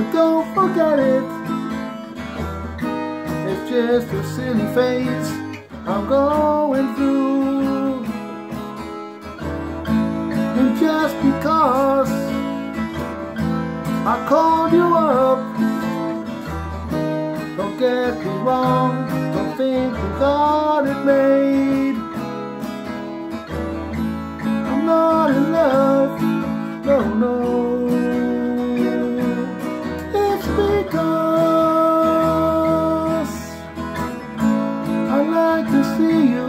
so don't forget it. It's just a silly phase I'm going through. And just because I called you up, don't get me wrong, don't think we got it made. I'm not in love, no, no. It's because I like to see you,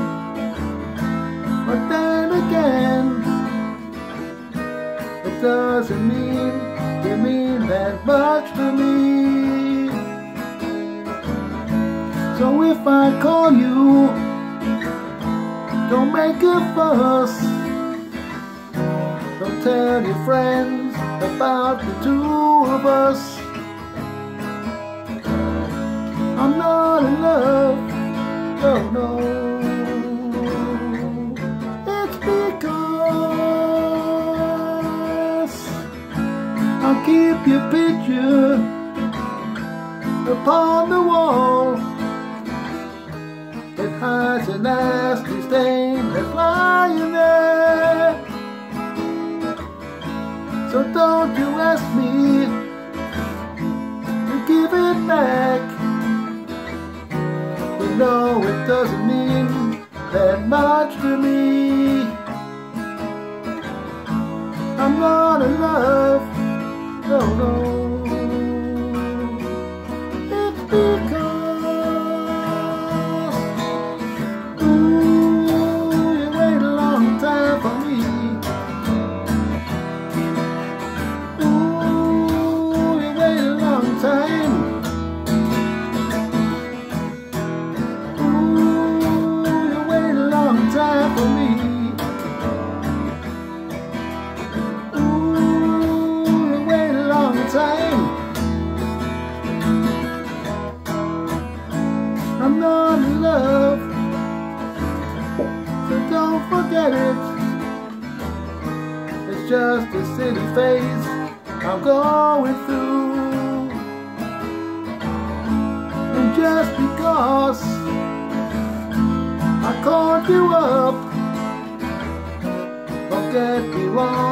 but then again, it doesn't mean you mean that much to me. So if I call you, don't make a fuss. Don't tell your friends about the two of us. I'm not in love, no, no. It's because I'll keep your picture upon the wall. It hides a nasty stain that's lying there. So don't you ask me to give it back. You know it doesn't mean that much to me. I'm not in love, no, no. It's because I'm not in love, so don't forget it. It's just a silly phase I'm going through. And just because I called you up, don't get me wrong,